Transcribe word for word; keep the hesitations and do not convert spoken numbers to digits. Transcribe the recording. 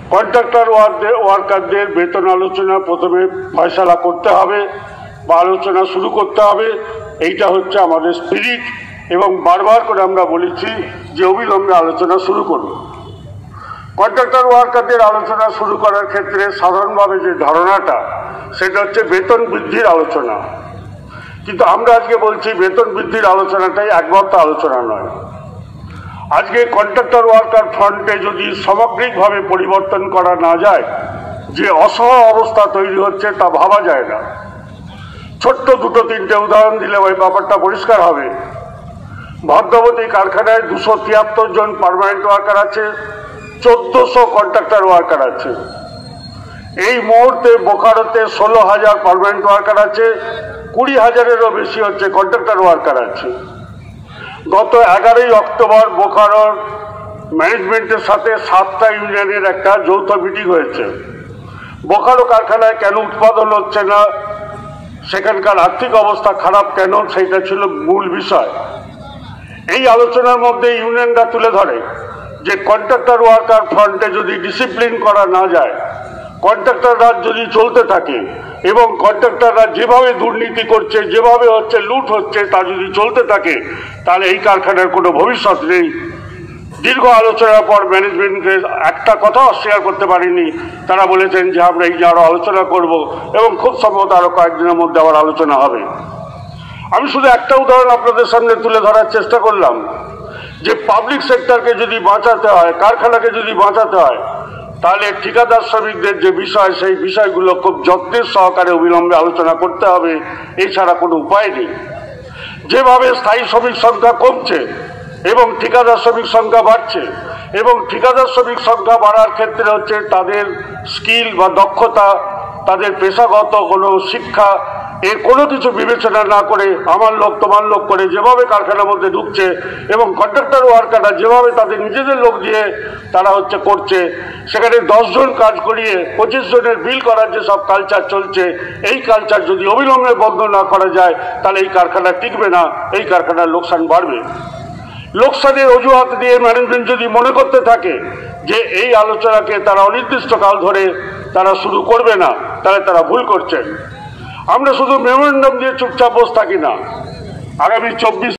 Contractor ওয়ার্কারদের বেতন আলোচনা প্রথমে ফয়সালা করতে হবে বা আলোচনা শুরু করতে হবে। এইটা হচ্ছে আমাদের স্পিরিট এবং বারবার করে আমরা বলেছি যে অবিলম্বে আলোচনা শুরু করব। কন্ট্রাক্টর ওয়ার্কারদের আলোচনা শুরু করার ক্ষেত্রে সাধারণভাবে যে ধারণাটা সেটা হচ্ছে বেতন বৃদ্ধির আলোচনা, কিন্তু আমরা আজকে বলছি বেতন বৃদ্ধির আলোচনাটাই একমাত্র আলোচনা নয়। আজকে কন্ট্রাক্টর ওয়ার্কার ফ্রন্টে যদি সামগ্রিকভাবে পরিবর্তন করা না যায়, যে অসহায় অবস্থা তৈরি হচ্ছে তা ভাবা যায় না। ছোট্ট দুটো তিনটে উদাহরণ দিলে ওই ব্যাপারটা পরিষ্কার হবে। ভদ্রবতী কারখানায় দুশো তিয়াত্তর জন পার্মানেন্ট ওয়ার্কার আছে, চোদ্দশো কন্ট্রাক্টর ওয়ার্কার আছে। এই মুহূর্তে বোকারোতে ষোলো হাজার পার্মানেন্ট ওয়ার্কার আছে, কুড়ি হাজারেরও বেশি হচ্ছে কন্ট্রাক্টর ওয়ার্কার আছে। গত এগারোই অক্টোবর বোকারোর ম্যানেজমেন্টের সাথে সাতটা ইউনিয়নের একটা যৌথ মিটিং হয়েছে। বোকারো কারখানায় কেন উৎপাদন হচ্ছে না, সেখানকার আর্থিক অবস্থা খারাপ কেন, সেইটা ছিল মূল বিষয়। এই আলোচনার মধ্যে ইউনিয়নরা তুলে ধরে যে কন্ট্রাক্টর ওয়ার্কার ফ্রন্টে যদি ডিসিপ্লিন করা না যায়, কন্ট্রাক্টর রাজ যদি চলতে থাকে এবং কন্ট্রাক্টররা যেভাবে দুর্নীতি করছে, যেভাবে হচ্ছে লুট হচ্ছে, তা যদি চলতে থাকে তাহলে এই কারখানার কোনো ভবিষ্যৎ নেই। দীর্ঘ আলোচনার পর ম্যানেজমেন্টকে একটা কথা অস্বীকার করতে পারিনি। তারা বলেছেন যে আমরা এই যে আরো আলোচনা করব এবং খুব সম্ভবত আরো কয়েকদিনের মধ্যে আবার আলোচনা হবে। আমি শুধু একটা উদাহরণ আপনাদের সামনে তুলে ধরার চেষ্টা করলাম যে পাবলিক সেক্টরকে যদি বাঁচাতে হয়, কারখানাকে যদি বাঁচাতে হয়, তাহলে ঠিকাদার শ্রমিকদের যে বিষয়, সেই বিষয়গুলো খুব যত্নের সহকারে অবিলম্বে আলোচনা করতে হবে, এছাড়া কোনো উপায় নেই। যেভাবে স্থায়ী শ্রমিক সংখ্যা কমছে এবং ঠিকাদার শ্রমিক সংখ্যা বাড়ছে, এবং ঠিকাদার শ্রমিক সংখ্যা বাড়ার ক্ষেত্রে হচ্ছে তাদের স্কিল বা দক্ষতা, তাদের পেশাগত কোনো শিক্ষা, এর কোনো কিছু বিবেচনা না করে আমার লোক তোমার লোক করে যেভাবে কারখানার মধ্যে ঢুকছে, এবং কন্ট্রাক্টর ওয়ার্কাররা যেভাবে তাদের নিজেদের লোক দিয়ে তারা হচ্ছে করছে, সেখানে দশ জন কাজ করিয়ে পঁচিশ জনের বিল করার যে সব কালচার চলছে, এই কালচার যদি অবিলম্বে বন্ধ না করা যায় তাহলে এই কারখানা টিকবে না, এই কারখানার লোকসান বাড়বে। লোকসানের অজুহাত দিয়ে ম্যানেজমেন্ট যদি মনে করতে থাকে যে এই আলোচনাকে তারা অনির্দিষ্টকাল ধরে তারা শুরু করবে না, তাহলে তারা ভুল করছেন। আমরা শুধু মেমোরেন্ডাম দিয়ে চুপচাপ বসে থাকি না। আগামী চব্বিশ